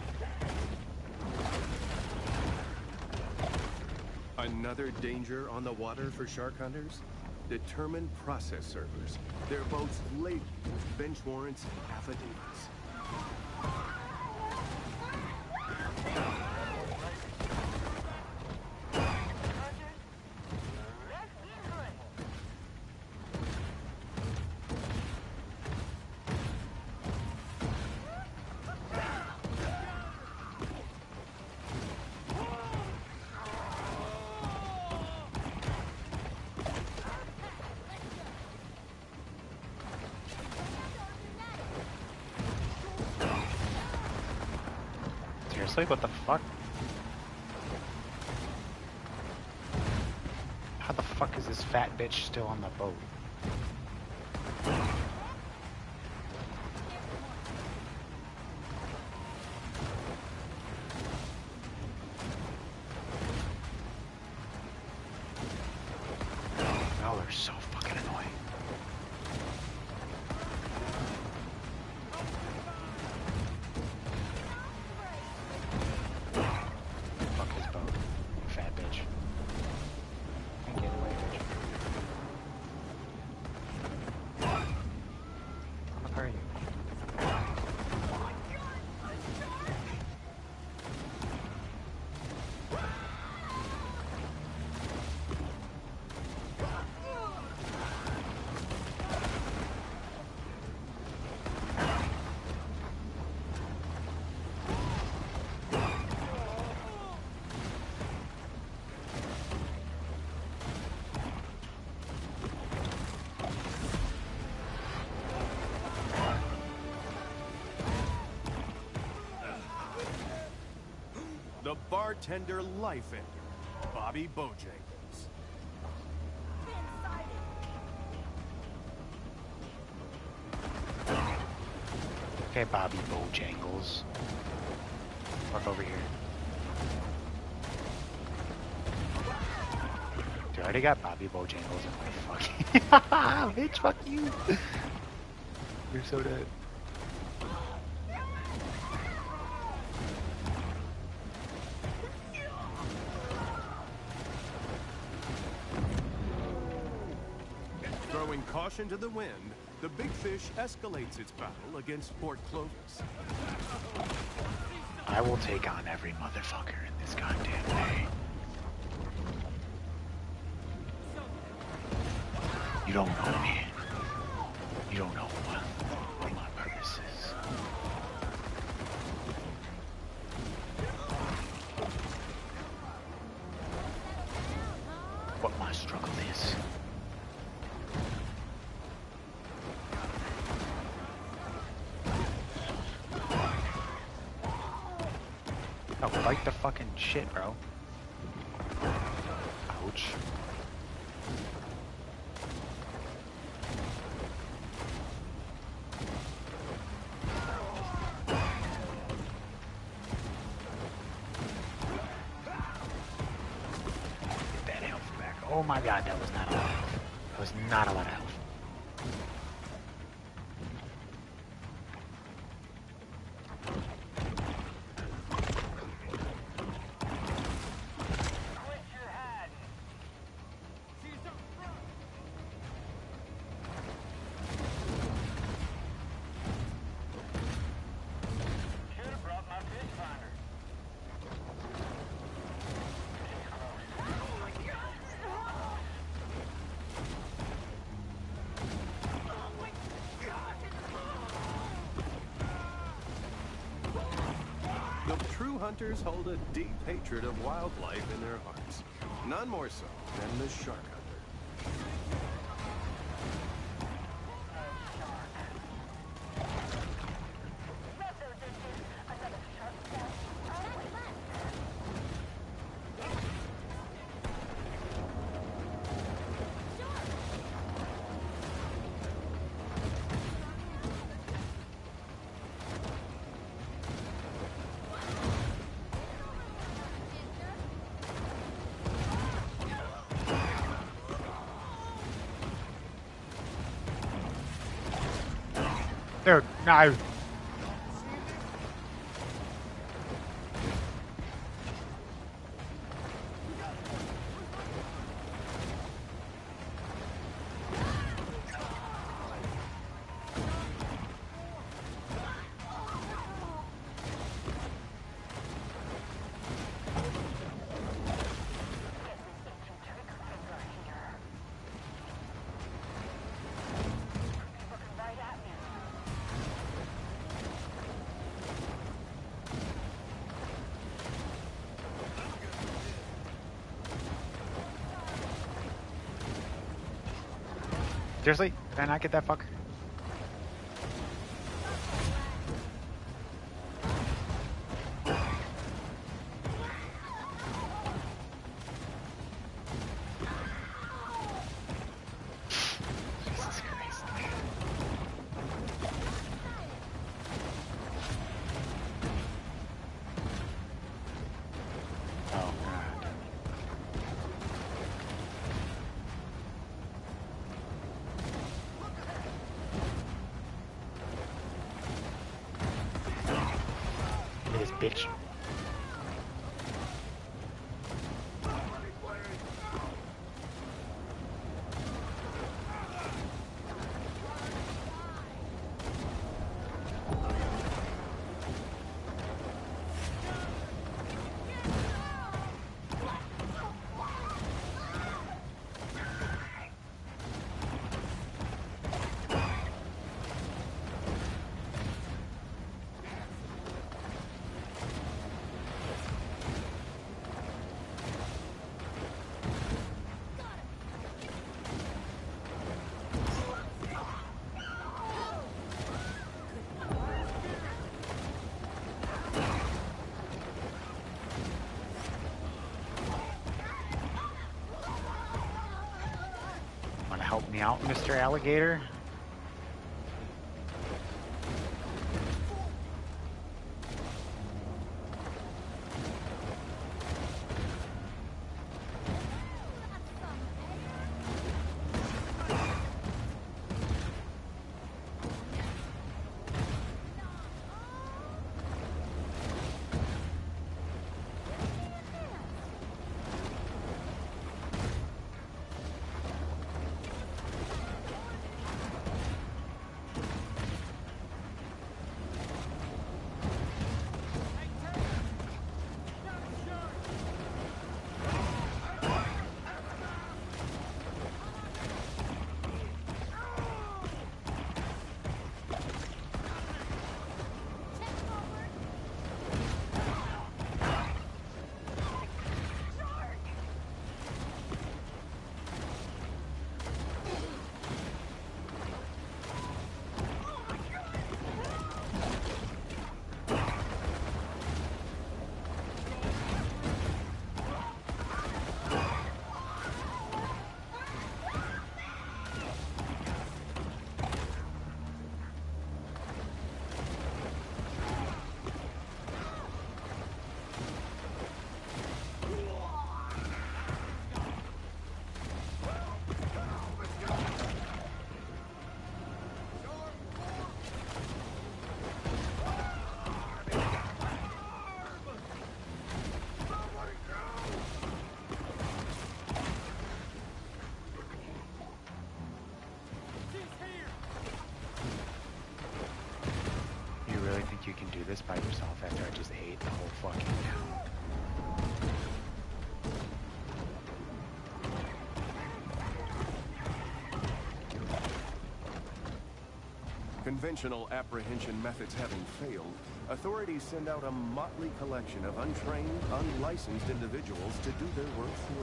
Another danger on the water for shark hunters? Determined process servers. Their boats laden with bench warrants and affidavits. Seriously, what the fuck? How the fuck is this fat bitch still on the boat? Y'all are so fucking annoying. The bartender life ender, Bobby Bojangles. Okay, Bobby Bojangles. Fuck over here. Dude, I already got Bobby Bojangles in my fucking... Bitch, fuck you! You're so dead. Throwing caution to the wind, the big fish escalates its battle against Fort Clovis. I will take on every motherfucker in this goddamn way. You don't know me. You don't know what, what my purpose is. What my struggle is. Oh, fight the fucking shit, bro. Ouch. Get that health back. Oh my god, that was not a lot of health. That was not a lot of health. Hunters hold a deep hatred of wildlife in their hearts. None more so than the shark hunter. Dude, no. Seriously? Did I not get that fucker? Jesus Christ. Oh, God. This bitch. Want to help me out, Mister Alligator? this by yourself after I just ate the whole fucking town. Conventional apprehension methods having failed, authorities send out a motley collection of untrained, unlicensed individuals to do their work for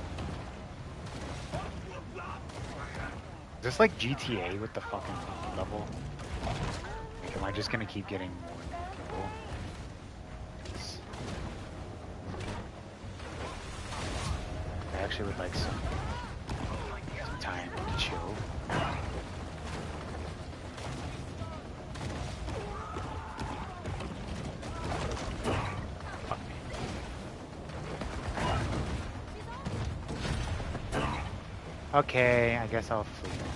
them. Is this like G T A with the fucking level? Like, am I just gonna keep getting more and more people? I actually would like some, some time to chill. Fuck me. Okay, I guess I'll flee now.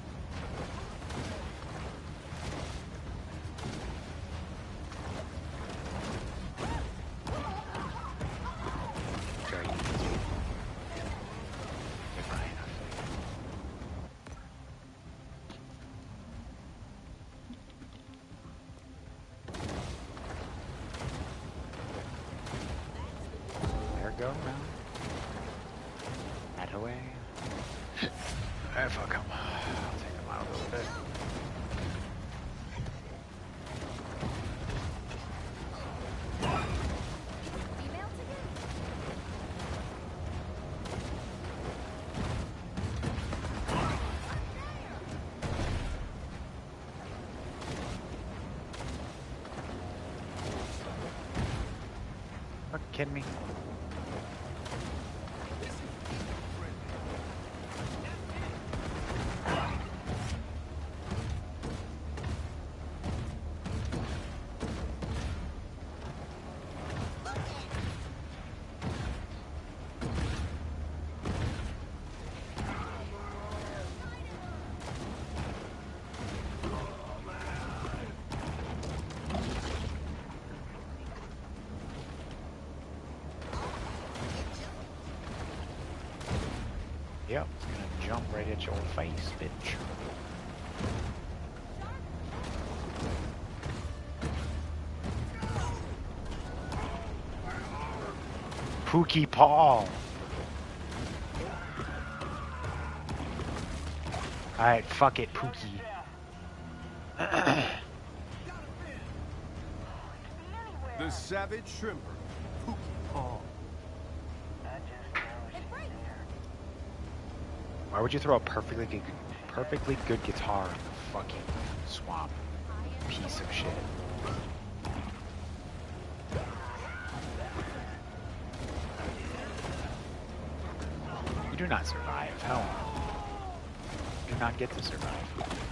Go now. That away. Alright, fuck him. I'll take him out a little bit. Are you kidding me? Yep, it's gonna jump right at your face, bitch. Pookie Paul. Alright, fuck it, Pookie. The Savage Shrimper, Pookie Paul. Why would you throw a perfectly good, perfectly good guitar in the fucking swamp? Piece of shit. You do not survive. Hell no. You do not get to survive.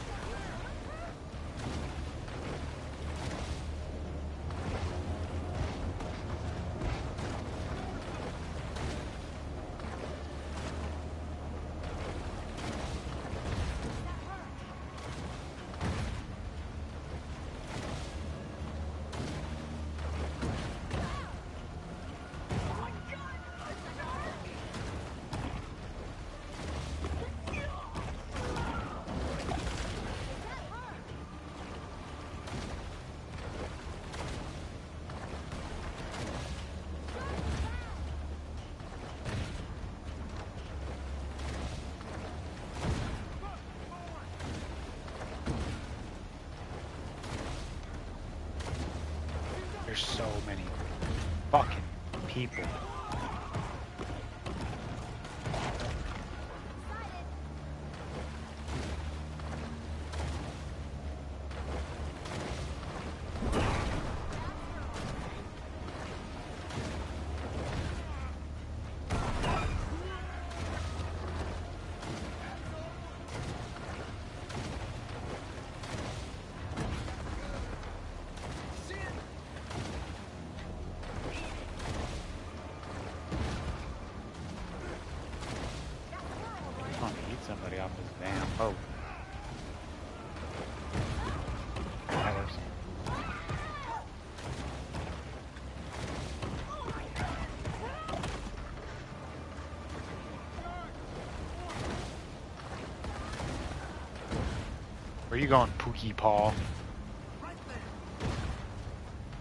There's so many fucking people. Somebody off this damn boat. That works. Where you going, Pookie Paul?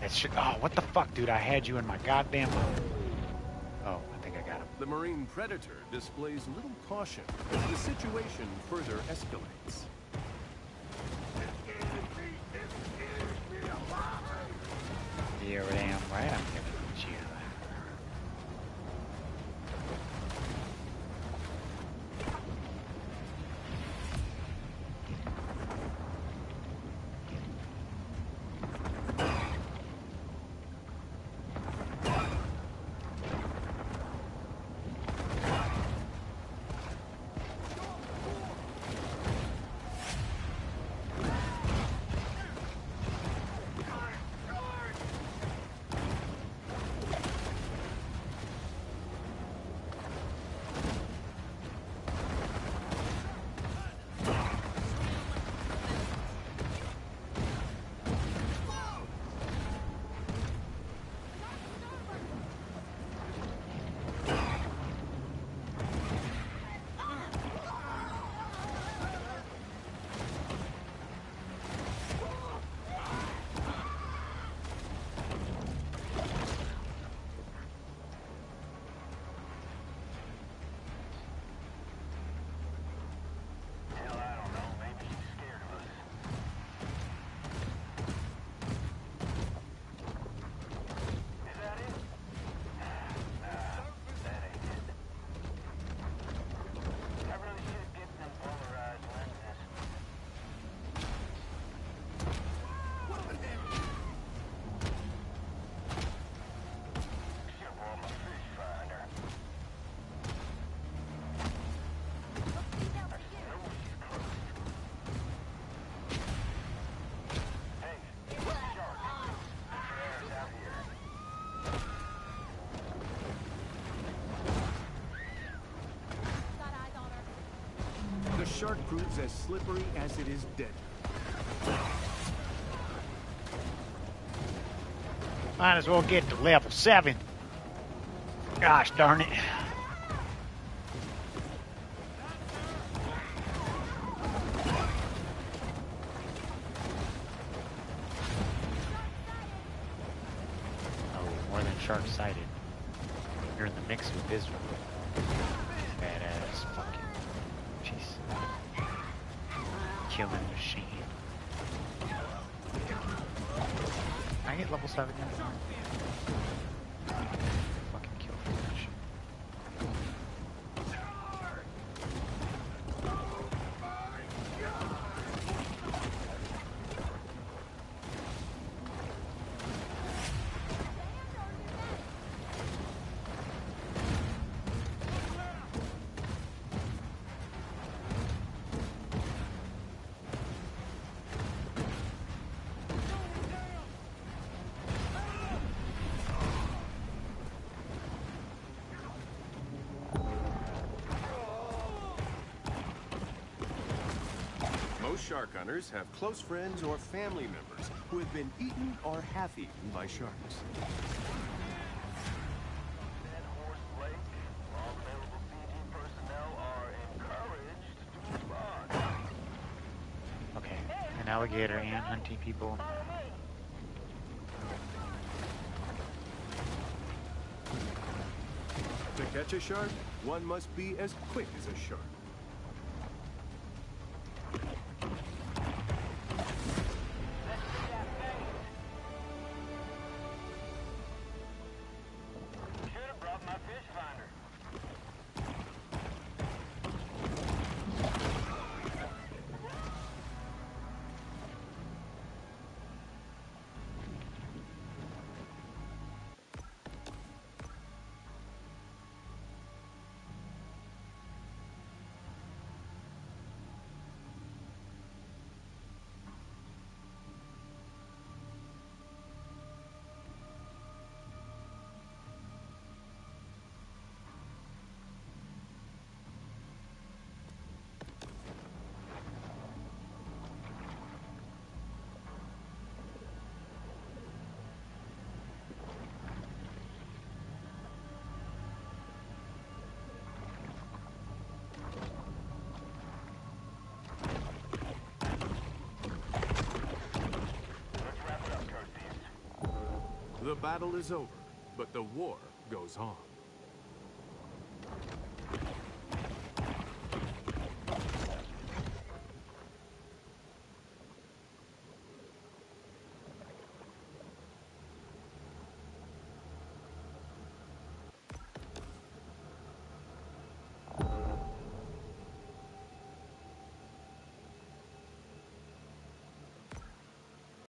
That shit. Oh, what the fuck, dude? I had you in my goddamn. Oh, I think I got him. The marine predator displays little caution as the situation further escalates. Here I am, right? I'm giving it to you. The shark proves as slippery as it is deadly. Might as well get to level seven. Gosh darn it. Oh, more than shark-sighted. You're in the mix with Israel. Badass fucking jeez. Killing machine. Can I get level seven yet? Fucking kill for that shit. Shark hunters have close friends or family members who have been eaten or half-eaten by sharks. Okay, an alligator and hunting people. To catch a shark, one must be as quick as a shark. battle is over, but the war goes on.